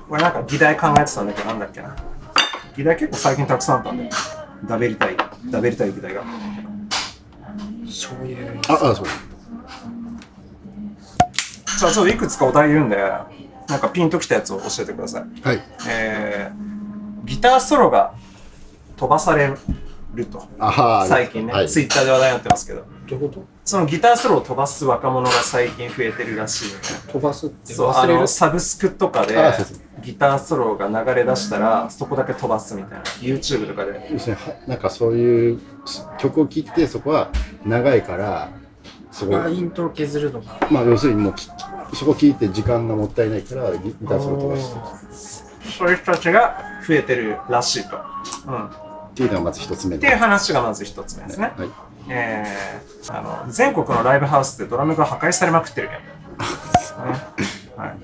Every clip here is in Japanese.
これなんか議題考えてたんだけど、なんだっけな。議題結構最近たくさんあったんで、ダベりたい議題が。 そういう。 そう。じゃあちょっといくつかお題言うんで、なんかピンときたやつを教えてください。 はい。 ギターソロが飛ばされると。最近ね、はい、ツイッターで話題になってますけど。 どういうこと？ そのギターソロを飛ばす若者が最近増えてるらしいよね。 飛ばすって忘れる？サブスクとかでギターソロが流れ出したらそこだけ飛ばすみたいな。YouTube とかで。 なんかそういう曲を聴いてそこは長いからすごい。イントロ削るのか。 まあ要するにもうそこ聴いて時間がもったいないからギターソロ飛ばして。 そういう人たちが増えてるらしいと。 っていうのがまず一つ目っていう話がまず一つ目ですね。はい、全国のライブハウスでドラムが破壊されまくってるけど、ねはい、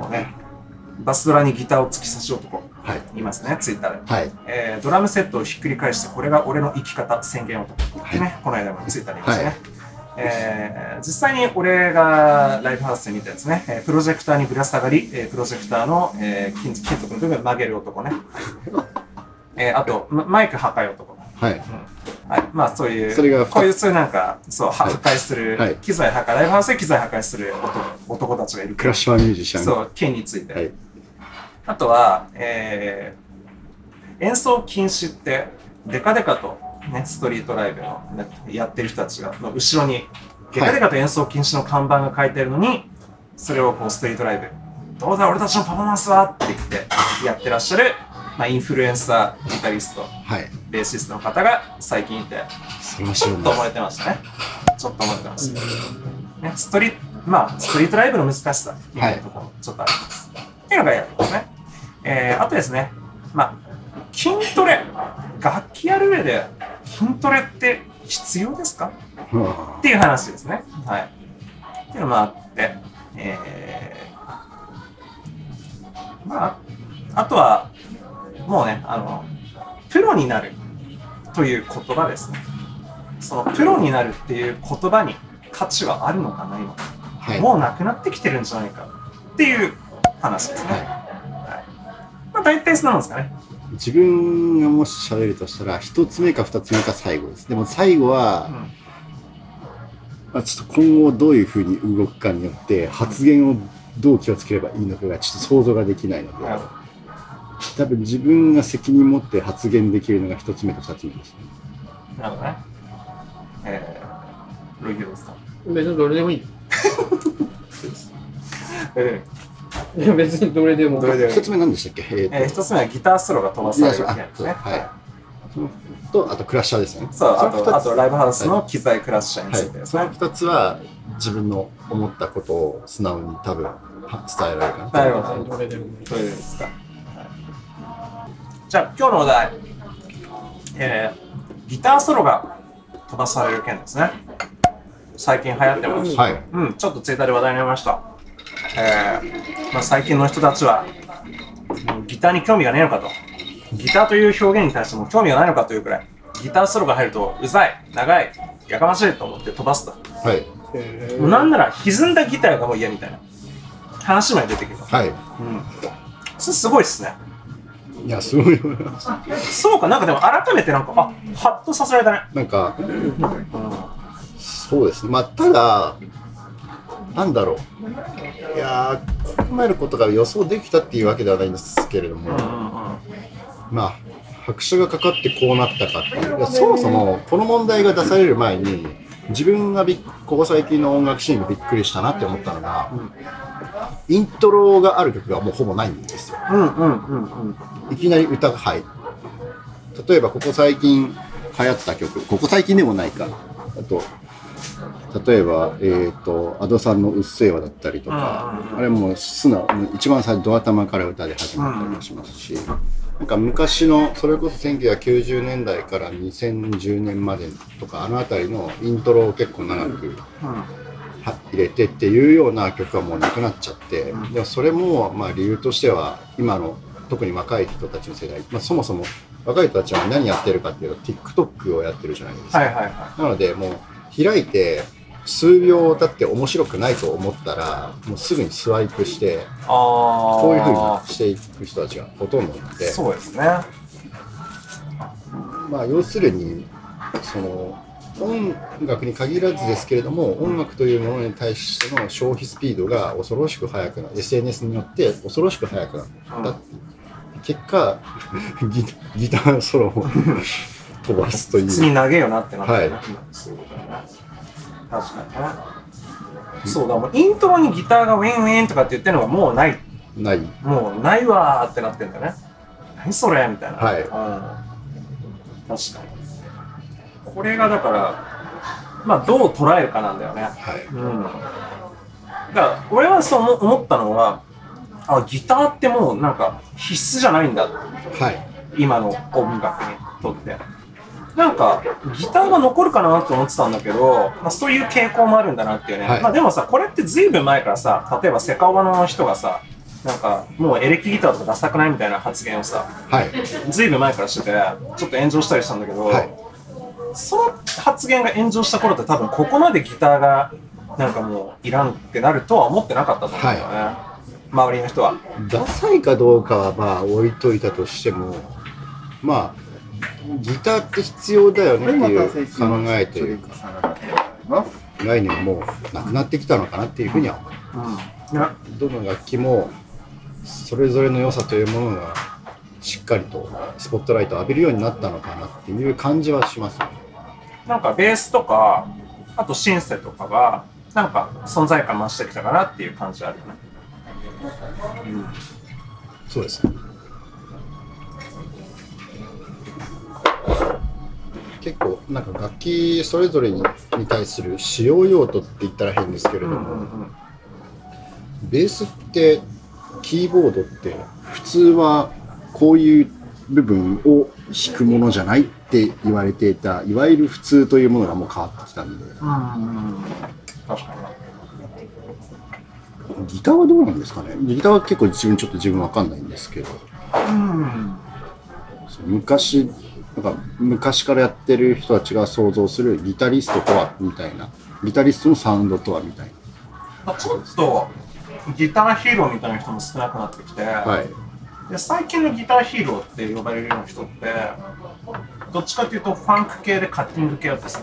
もうね、バスドラにギターを突き刺し男、はい、いますね、ツイッターで、はいドラムセットをひっくり返してこれが俺の生き方宣言男ってね、はい、この間もツイッターで言いましたね。はい実際に俺がライブハウスで見たやつね、プロジェクターにぶら下がり、プロジェクターの、金属の部分曲げる男ね。あと、マイク破壊男。はい。はい。まあ、そういう、こういうなんか、そう、破壊する、機材破壊、ライブハウスで機材破壊する男たちがいる。 クラッシュミュージシャン。 そう、件について。あとは、演奏禁止って、デカデカと、ね、ストリートライブのやってる人たちが、の後ろに、デカデカと演奏禁止の看板が書いてあるのに、それをこう、ストリートライブ、どうだ、俺たちのパフォーマンスはって言ってやってらっしゃる、まあ、インフルエンサー、ギタリスト、はい、ベーシストの方が最近いて、ちょっと思えてましたね。ちょっと思えてます。ね、ストリートライブの難しさっていうところもちょっとあります。っていうのがやるんですね。あとですね、まあ、筋トレ、楽器やる上で筋トレって必要ですか、っていう話ですね。はい。っていうのもあって、まあ、あとは、もうね、プロになるという言葉ですね。そのプロになるっていう言葉に価値はあるのかな、今。はい、もうなくなってきてるんじゃないかっていう話ですね。はいはい、まあ大体そんなもんですかね。 自分がもし喋るとしたら、一つ目か二つ目か最後です。でも最後は、まあ、ちょっと今後どういうふうに動くかによって発言をどう気をつければいいのかがちょっと想像ができないので。多分自分が責任持って発言できるのが一つ目と二つ目です、ね。 なるほどね。ロイヒロですか？ 別にどれでもいい。いや別にどれでも。 一つ目何でしたっけ？ 一つ目はギターソロが飛ばされる件ですね。はい。 とあとクラッシャーですね。 そう、あとライブハウスの機材クラッシャーについてですね。 その二つは自分の思ったことを素直に多分伝えられるかな。 なるほど。どれでもいい。どれですか？じゃあ今日のお題、ギターソロが飛ばされる件ですね。最近流行ってます。はい。ちょっとツイッターで話題になりました。まあ、最近の人たちはギターに興味がねえのかと。ギターという表現に対しても興味がないのかというくらい、ギターソロが入るとうざい、長い、やかましいと思って飛ばすと。はい。もうなんなら歪んだギターがもう嫌みたいな話まで出てきます。はい。それすごいですね。 いや、すごい。 そうか、なんかでも改めてなんか、ハッとさせられたね。 なんか、そうですね。まあ、ただ、なんだろう。いやー、ここまでのことが予想できたっていうわけではないんですけれども、まあ、拍車がかかってこうなったかっていう。そもそも、この問題が出される前に、自分がここ最近の音楽シーンにびっくりしたなって思ったのが、イントロがある曲がもうほぼないんですよ。いきなり歌が入る。例えばここ最近流行った曲、ここ最近でもないか。あと例えばAdoさんのうっせぇわだったりとか、あれも素直に一番最初ドア玉から歌で始まったりもしますし、なんか昔のそれこそ1990年代から2010年までとかあの辺りのイントロを結構長く入れてっていうような曲はもうなくなっちゃって、でもそれもまあ理由としては今の特に若い人たちの世代、まあ、そもそも若い人たちは何やってるかっていうと TikTok をやってるじゃないですか。なのでもう開いて数秒経って面白くないと思ったらもうすぐにスワイプしてこういう風にしていく人たちがほとんどなので、 そうですね。 まあ要するにその音楽に限らずですけれども、音楽というものに対しての消費スピードが恐ろしく速くなる、 SNS によって恐ろしく速くなった、結果ギターソロを飛ばすという普通に投げよなってなってるね、 はいそういうことだね。確かにね。そうだ、もうイントロにギターがウィンウィンとかって言ってるのがもうない。 ないもうないわーってなってんだよね。何それみたいな。 はい確かに。これがだから、まあどう捉えるかなんだよね。 はいだから俺はそう思ったのは、ギターってもうなんか必須じゃないんだ。 はい今の音楽にとって。なんかギターが残るかなと思ってたんだけど、まあ、そういう傾向もあるんだなっていうね。 はいまあでもさ、これってずいぶん前からさ、例えばセカオワの人がさ、なんかもうエレキギターとかダサくないみたいな発言をさ、 はいずいぶん前からしてて、ちょっと炎上したりしたんだけど、 はいその発言が炎上した頃って多分ここまでギターがなんかもういらんってなるとは思ってなかったと思うんだよね、周りの人は。 ダサいかどうかはまあ置いといたとしても、まあギターって必要だよねっていう考えというか概念はもうなくなってきたのかなっていうふうには思う、どの楽器もそれぞれの良さというものがしっかりとスポットライトを浴びるようになったのかなっていう感じはしますね。 なんかベースとかあとシンセとかがなんか存在感増してきたかなっていう感じあるよね。 そうですね。結構なんか楽器それぞれに対する使用用途って言ったら変ですけれども、ベースってキーボードって普通はこういう部分を弾くものじゃないって言われていたいわゆる普通というものがもう変わってきたんで、 確かにギターはどうなんですかね。ギターは結構自分わかんないんですけど、昔からやってる人たちが想像するギタリストとはみたいな、ギタリストのサウンドとはみたいな。ちょっとギターヒーローみたいな人も少なくなってきて、で最近のギターヒーローって呼ばれるような人ってどっちかというとファンク系でカッティング系だったりする、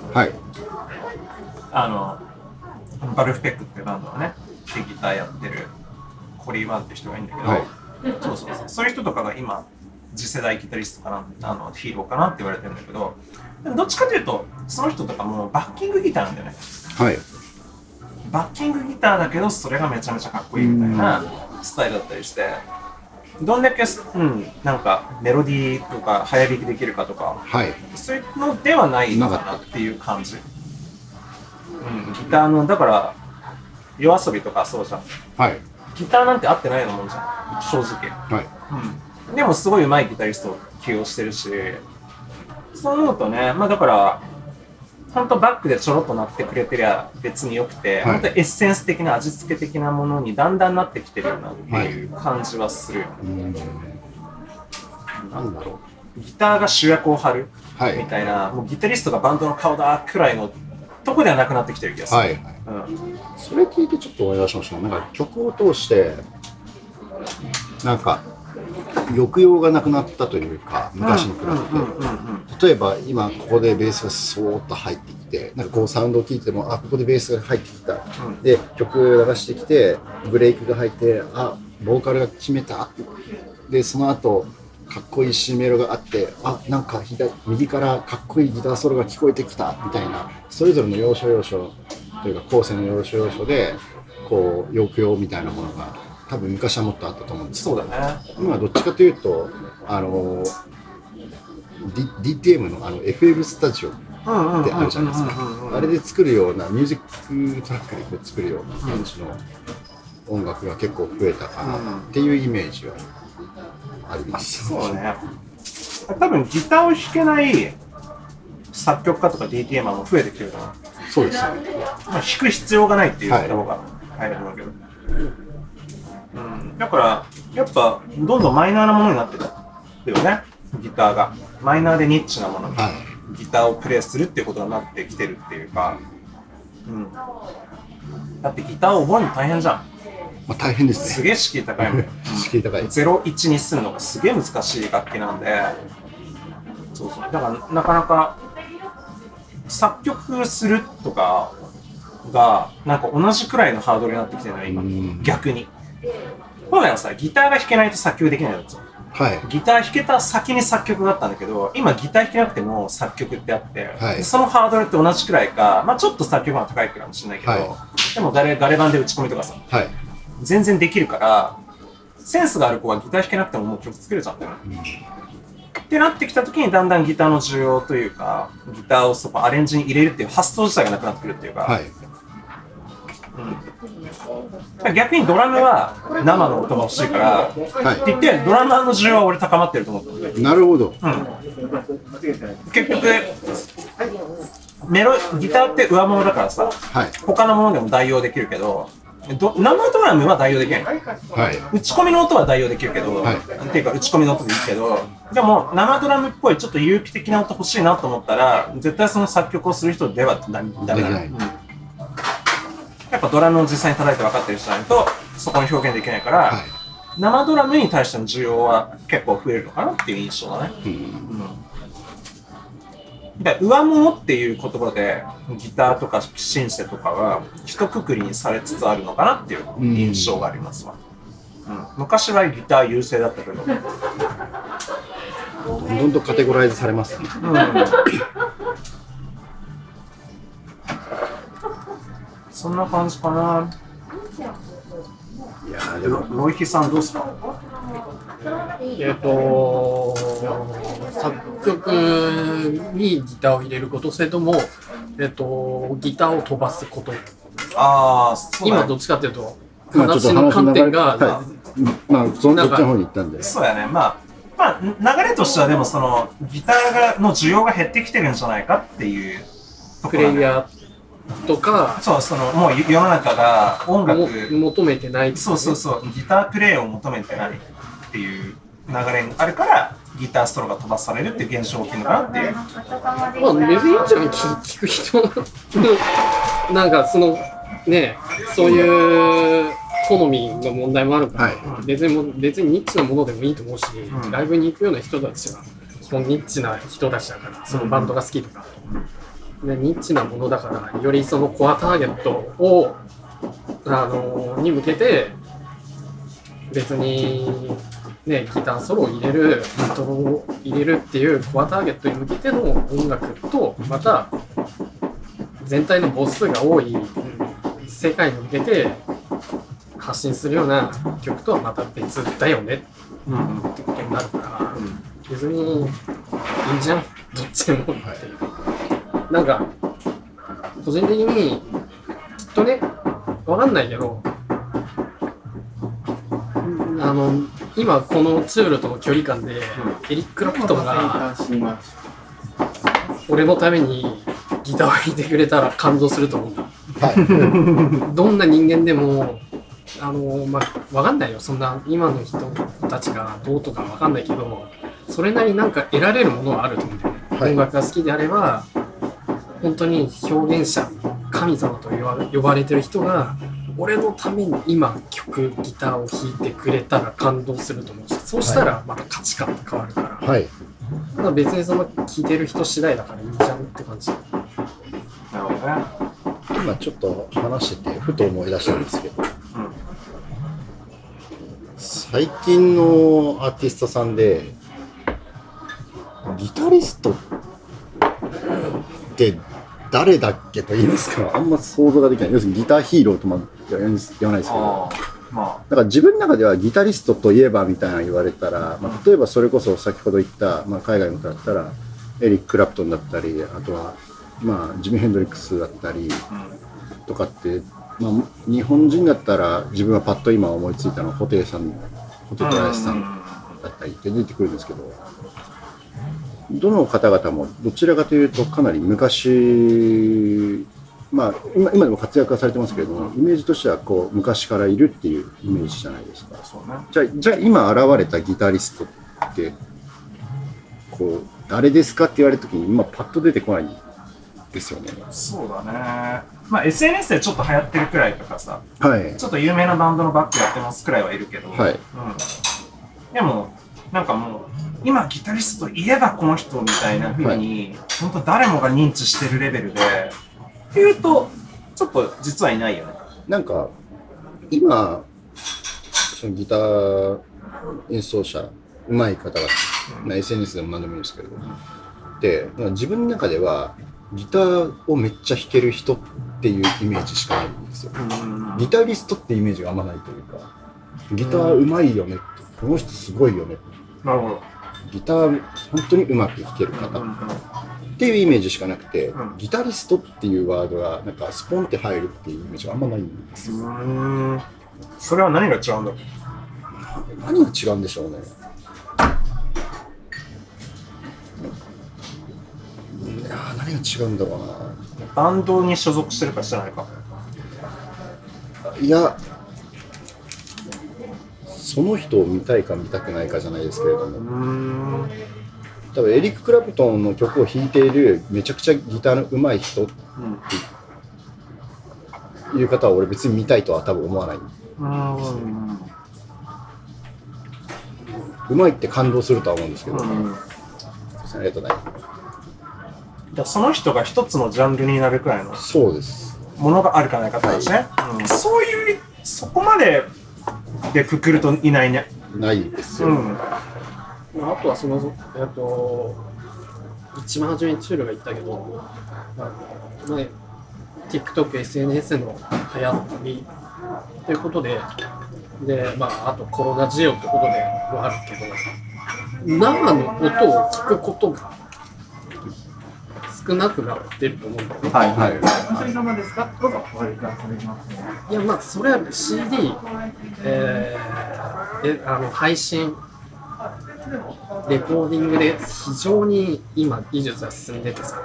バルフペックっていうバンドのねでギターやってるコリー・ワンって人がいるんだけど、そういう人とかが今次世代ギタリストかな、ヒーローかなって言われてるんだけど、どっちかというとその人とかもバッキングギターなんだよね。バッキングギターだけどそれがめちゃめちゃかっこいいみたいなスタイルだったりして、どんだけ、なんかメロディーとか早弾きできるかとか、そういうのではないのかなっていう感じ。ギターのだから夜遊びとかそうじゃん、ギターなんて合ってないようなもんじゃん正直、でもすごい上手いギタリストを起用してるし、そう思うとね、まあだから本当バックでちょろっとなってくれてりゃ別によくて、本当エッセンス的な味付け的なものにだんだんなってきてるよなっていう感じはするよね。 なんだろう、ギターが主役を張るみたいな、もうギタリストがバンドの顔だくらいのとこではなくなってきてる気がする。 それ聞いてちょっと思い出しました。なんか曲を通してなんか抑揚がなくなったというか、昔に比べて、例えば今ここでベースがそーっと入ってきて、なんかこうサウンドを聞いても、ここでベースが入ってきた、で曲流してきてブレイクが入って、ボーカルが決めた、でその後かっこいい C メロがあって、なんか右からかっこいいギターソロが聞こえてきたみたいな、それぞれの要所要所というか構成の要所要所でこう抑揚みたいなものが多分昔はもっとあったと思うんですけど、今はどっちかというとDTM のFL スタジオってあるじゃないですか。あれで作るようなミュージックトラックでこう作るような感じの音楽が結構増えたかなっていうイメージはあります。 そうね。多分ギターを弾けない作曲家とか DTM も増えてきてると思う。 そうですね。 弾く必要がないって言った方が早いと思うけど。だからやっぱどんどんマイナーなものになってるよね。ギターがマイナーでニッチなものに、ギターをプレイするっていうことになってきてるっていうか、 うん。だってギターを覚えるの大変じゃん。 まあ大変ですね。 すげえ敷居高いもん。 敷居高い。 0、1にするのがすげえ難しい楽器なんで、そうそう。だからなかなか作曲するとかがなんか同じくらいのハードルになってきてるのよ、今。逆に。本来はさ、ギターが弾けないと作曲できないんですよ。 はい。 ギター弾けた先に作曲があったんだけど、今ギター弾けなくても作曲ってあって、 はい、 そのハードルって同じくらいか、まあちょっと作曲が高いかもしれないけど、はい、でもガレ版で打ち込みとかさ、 はい、 全然できるから、センスがある子はギター弾けなくてももう曲作れちゃうんだよね。ってなってきた時にだんだんギターの需要というか、ギターをそこアレンジに入れるっていう発想自体がなくなってくるっていうか、はい、逆にドラムは生の音が欲しいから、はい、って言ってドラマーの需要は俺高まってると思ってる。 なるほど。 結局ギターって上物だからさ、はい、他のものでも代用できるけど、生ドラムは代用できない、はい、打ち込みの音は代用できるけど、はい、っていうか打ち込みの音でいいけど、でも生ドラムっぽいちょっと有機的な音欲しいなと思ったら絶対その作曲をする人ではダメだね。やっぱドラムを実際に叩いて分かってる人じゃないとそこに表現できないから、はい、生ドラムに対しての需要は結構増えるのかなっていう印象だね。で上物っていう言葉でギターとかシンセとかは一括りにされつつあるのかなっていう印象がありますわ。昔はギター優勢だったけどどんどんカテゴライズされますね。 そんな感じかな。いやでもロイヒさんどうですか？ 作曲にギターを入れること、それともギターを飛ばすこと。 そう今どっちかというと話の観点が、 まあそっちの方に行ったんで。 そうやね。まあ流れとしてはでもそのギターの需要が減ってきてるんじゃないかっていうところ、ね、 プレイヤーとか、 そのもう世の中が音楽求めてない、ね、 そうギタープレイを求めてないっていう流れがあるからギターストローが飛ばされるっていう現象が起きるのかなっていう。 まあ別にいいんじゃない聞く人なんかそのねそういう好みの問題もあるから、はい、別にニッチなものでもいいと思うし、ライブに行くような人たちは基本ニッチな人たちだからそのバンドが好きとか。ニッチなものだからよりそのコアターゲットをに向けて別にねギターソロを入れるイントロを入れるっていうコアターゲットに向けての音楽とまた全体の母数が多い世界に向けて発信するような曲とはまた別だよねってことになるから別にいいんじゃんどっちでもっていう。なんか個人的にきっとねわかんないけど今このツールとの距離感でエリック・クラプトンが俺のためにギターを弾いてくれたら感動すると思うんだ、はい、どんな人間でもわかんないよそんな今の人たちがどうとかわかんないけどそれなりなんか得られるものはあると思うんだよね、はい、音楽が好きであれば本当に表現者神様と呼ばれてる人が俺のために今ギターを弾いてくれたら感動すると思うしそうしたらまた価値観が変わるから、はい、まあ別にその聴いてる人次第だからいいじゃんって感じ。なるほどね。 今ちょっと話しててふと思い出したんですけど、最近のアーティストさんでギタリストって誰だっけと言いますかあんま想像ができない。要するにギターヒーローとも言わないですけど、だから自分の中ではギタリストといえばみたいな言われたら、例えばそれこそ先ほど言った、海外の方だったらエリック・クラプトンだったり、あとは、ジミ・ヘンドリックスだったりとかって、日本人だったら自分はパッと今思いついたのは布袋寅泰さんだったりって出てくるんですけど、どの方々もどちらかというとかなり昔、今でも活躍はされてますけれども、イメージとしてはこう昔からいるっていうイメージじゃないですか。じゃあ今現れたギタリストってこう誰ですかって言われた時に今パッと出てこないですよね。 そうだね。まあ SNS でちょっと流行ってるくらいとかさ、 はい。 ちょっと有名なバンドのバックやってますくらいはいるけど、 はい。 うん。でも、なんかもう、今ギタリストといえばこの人みたいな風に、本当誰もが認知してるレベルで、っていうと、ちょっと実はいないよね。 なんか、今、そのギター演奏者、上手い方が、SNS でも何でもいいんですけど、で、自分の中では、ギターをめっちゃ弾ける人っていうイメージしかないんですよ。ギタリストってイメージがあんまないというか、ギター上手いよねって、この人すごいよね。 なるほど。 ギター本当にうまく弾ける方っていうイメージしかなくて、ギタリストっていうワードがなんかスポンって入るっていうイメージがあんまないんですよ。 それは何が違うんだろう。 何が違うんでしょうね。いや何が違うんだろうな。 バンドに所属してるかしてないか。 いや、その人を見たいか見たくないかじゃないですけれども、多分エリック・クラプトンの曲を弾いているめちゃくちゃギターの上手い人っていう方は俺別に見たいとは多分思わない。上手いって感動するとは思うんですけど、ありがとうございます。 その人が一つのジャンルになるくらいのそうですものがあるかないかってことですね。そういう、そこまででくくるといないね。 ないですよ。 あとはその、一番初めにチュールが言ったけど、TikTok、SNS の流行りということで、あとコロナ需要ということではあるけど、生の音を聞くことが少なくなってると思うんだよね。 はいはい。 お一人様ですか？どうぞお入りくださいますね。 いや、まあそれは CD、配信、レコーディングで非常に今技術が進んでてさ、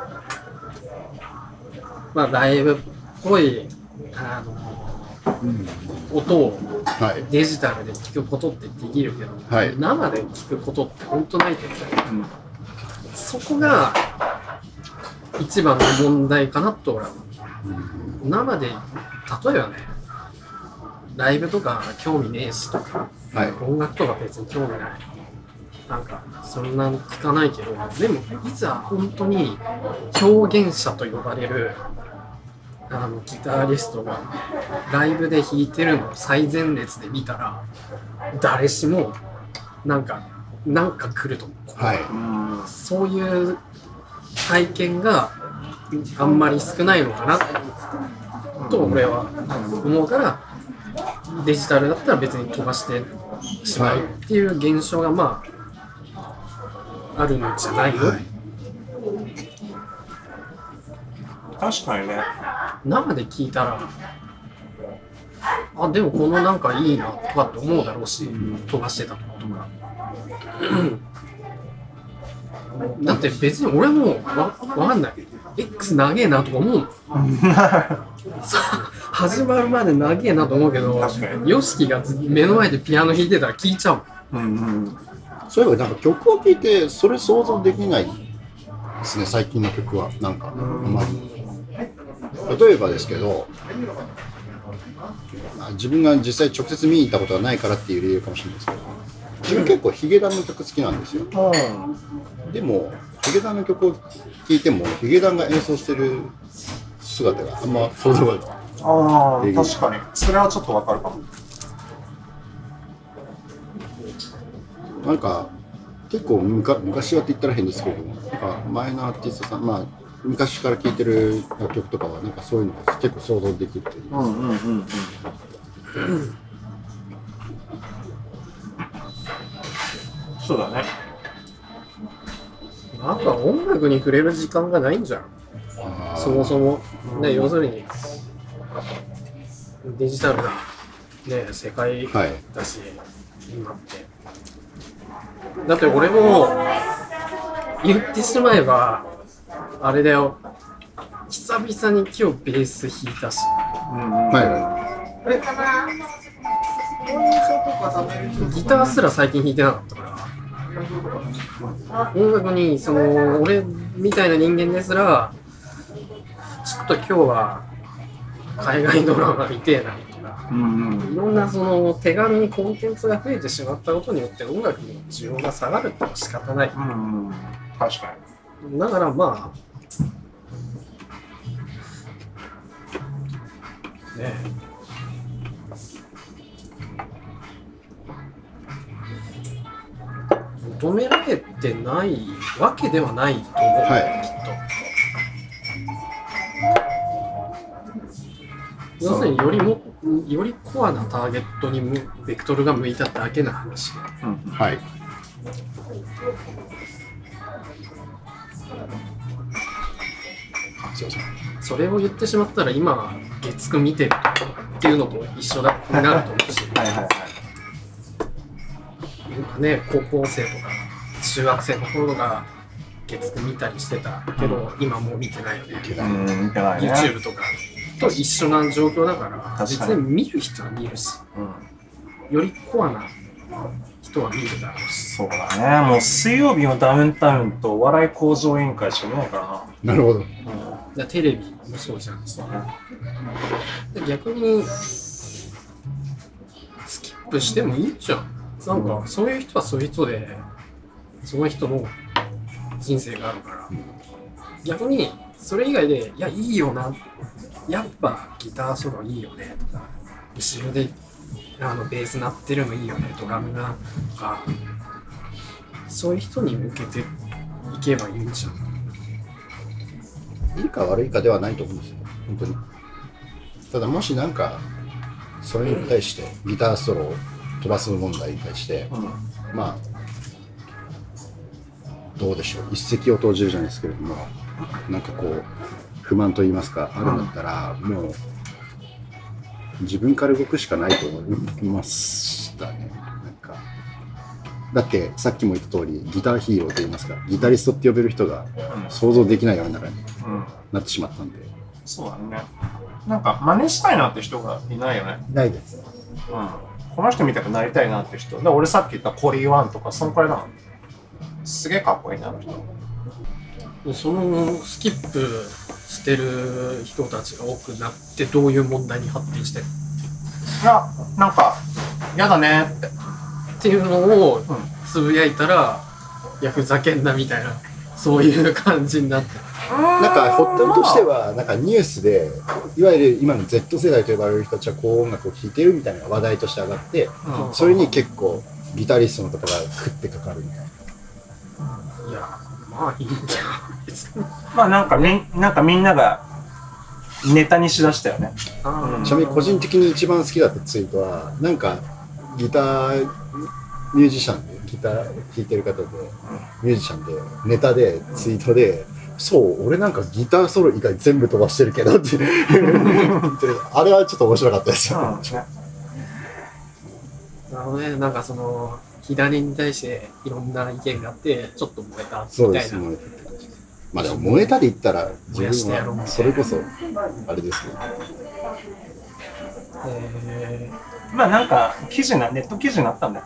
まあライブっぽい音をデジタルで聞くことってできるけど、生で聞くことって本当ないと思う。そこが一番の問題かなと俺は思う。生で例えばね、ライブとか興味ねえしとか、音楽とか別に興味ない。なんかそんなの聞かないけど、でもいざ本当に表現者と呼ばれるギタリストがライブで弾いてるのを最前列で見たら誰しもなんか来ると思う、そういう体験があんまり少ないのかなと俺は思うから、デジタルだったら別に飛ばしてしまうっていう現象がまああるんじゃないの、 確かにね。 生で聞いたらでもこのなんかいいなとかって思うだろうし、飛ばしてたとかだって別に俺もわかんない X 長えなとか思う始まるまで長えなと思うけど、YOSHIKI が目の前でピアノ弾いてたら聴いちゃうもん。 そういえばなんか曲を聴いてそれ想像できないですね、最近の曲は。なんかあまり例えばですけど、自分が実際直接見に行ったことがないからっていう理由かもしれないですけど、自分結構ヒゲダンの曲好きなんですよ。でもヒゲダンの曲を聴いてもヒゲダンが演奏してる姿があんま想像ができない。 確かにそれはちょっとわかるかも。 なんか結構昔はって言ったら変ですけれども、なんか前のアーティストさん、昔から聴いてる楽曲とかはなんかそういうのが結構想像できるというか。 そうだね。 あとは音楽に触れる時間がないんじゃん。そもそもね、要するにデジタルな、ね、世界だし、今ってだって俺も言ってしまえばあれだよ、久々に今日ベース弾いたし、ギターすら最近弾いてなかったから、音楽にその俺みたいな人間ですらちょっと今日は海外ドラマ見てえなとか、いろんなその手軽にコンテンツが増えてしまったことによって音楽の需要が下がるってのは仕方ない。 確かに。だからまあね求められてないわけではないと思う、きっと。要するによりコアなターゲットにベクトルが向いただけな話で、 はい。 それを言ってしまったら今月9見てるっていうのと一緒だになると思うし今ね、高校生とか中学生の頃が月9見たりしてたけど、今もう見てないよね。YouTube とかと一緒な状況だから別に見る人は見るし、よりコアな人は見るだろうし。 そうだね。もう水曜日のダウンタウンとお笑い向上委員会しか見ないからな。なるほど。 テレビもそうじゃん。逆にスキップしてもいいじゃん。なんかそういう人はそういう人でその人の人生があるから、逆にそれ以外でいやいいよな、やっぱギターソロいいよねとか、後ろでベース鳴ってるのいいよね、ドラムがとか、そういう人に向けていけばいいんじゃん。 いいか悪いかではないと思うんですよ、本当に。ただもしなんかそれに対してギターソロを飛ばす問題に対して、まあどうでしょう、一石を投じるじゃないですけれども、なんかこう不満と言いますかあるんだったら、もう自分から動くしかないと思いましたね。なんかだってさっきも言った通りギターヒーローと言いますか、ギタリストって呼べる人が想像できない世の中になってしまったんで、 そうだね。なんか真似したいなって人がいないよね。 ないです。 この人みたくなりたいなって人。俺さっき言ったコリー・ワンとかそのくらいだもん。すげえかっこいいなあの人。 そのスキップしてる人たちが多くなってどういう問題に発展してる？ いや、なんかやだねっていうのをつぶやいたら、いやふざけんなみたいな、そういう感じになって。 なんか発端としてはなんかニュースでいわゆる今の Z 世代と呼ばれる人たちはこう音楽を聴いてるみたいな話題として上がって、それに結構ギタリストの方が食ってかかるみたいな。 いやまあいいんじゃん別に。 まあなんかみんながネタにしだしたよね。 ちなみに個人的に一番好きだったツイートはなんかギターミュージシャンでギター弾いてる方でミュージシャンでネタでツイートで、そう俺なんかギターソロ以外全部飛ばしてるけどってあれはちょっと面白かったですよ。 なんかその左に対していろんな意見があってちょっと燃えたみたいな。 そうです、燃えた。まあでも燃えたで言ったら自分はそれこそあれですね。 まあなんかネット記事になったんだよ。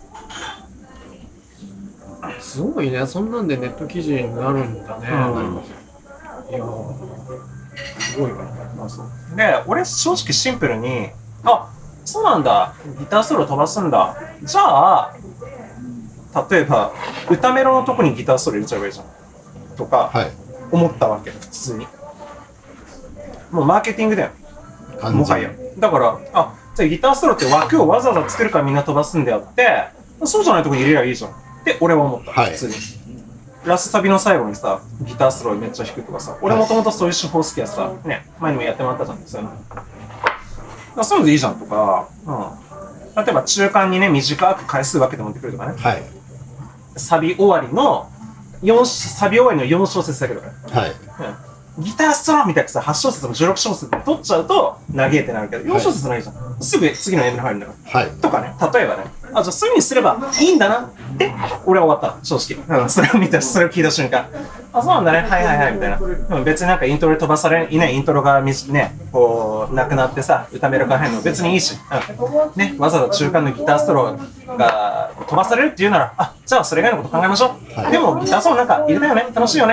すごいね、そんなんでネット記事になるんだね。いやすごいわ。 で、俺正直シンプルに、あ、そうなんだ、ギターソロ飛ばすんだ。じゃあ、例えば歌メロのとこにギターソロ入れちゃえばいいじゃんとか思ったわけ、普通に。もうマーケティングだよ。もはや。だから、あ、じゃあギターソロって枠をわざわざ作るからみんな飛ばすんであって、そうじゃないとこに入れればいいじゃんって俺は思った、普通に。ラスサビの最後にさ、ギターソロめっちゃ弾くとかさ、俺もともとそういう手法好きやさ、ね、前にもやってもらったじゃん、そういうの。そういうのでいいじゃんとか、例えば中間にね、短く回数分けて持ってくるとかね。サビ終わりの4小節だけどね。ギターソロみたいなさ、8小節も16小節取っちゃうと長えってなるけど、4小節ないじゃん。すぐ次の M に入るんだから。とかね、例えばね、あ、じゃあそういう風にすればいいんだなって俺は終わった、正直。それを見た、それを聞いた瞬間、あ、そうなんだね、はいはいはいみたいな。別になんかイントロで飛ばされいない、イントロがね、こうなくなってさ、歌メロから入るの別にいいし、ね、わざわざ中間のギターソロが飛ばされるっていうなら、あ、じゃあそれ以外のこと考えましょう。でもギターソロなんか入れたよね、楽しいよね。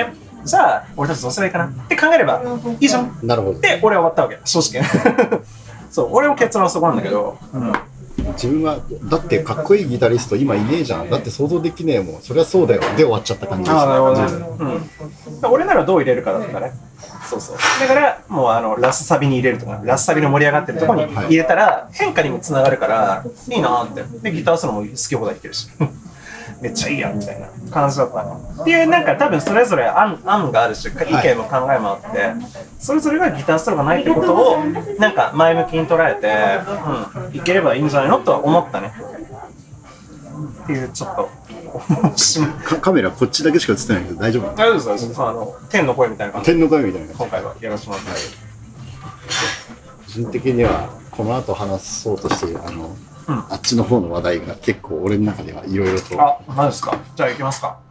じゃあ俺たちどうすればいいかなって考えればいいじゃんなるほど。 で俺は終わったわけ正直そう俺も結論はそこなんだけど、 自分はだってかっこいいギタリスト今いねえじゃん、だって想像できねえもん、そりゃそうだよで終わっちゃった感じです。 ああなるほどね、俺ならどう入れるかだったね。そうそうだからもうラスサビに入れるとかラスサビの盛り上がってるところに入れたら変化にもつながるからいいなってでギターソロも好き放題弾けるしめっちゃいいやみたいな感じだったのっていうなんか多分それぞれ案があるし意見も考えもあって、それぞれがギターソロがないってことをなんか前向きに捉えて、いければいいんじゃないのとは思ったねっていうちょっとカメラこっちだけしか映ってないけど大丈夫？ 大丈夫です天の声みたいな感じ天の声みたいな今回はやらせてもらって、 個人的にはこの後話そうとしてるあっちの方の話題が結構俺の中ではいろいろと。 あ、マジですか。じゃあ行きますか。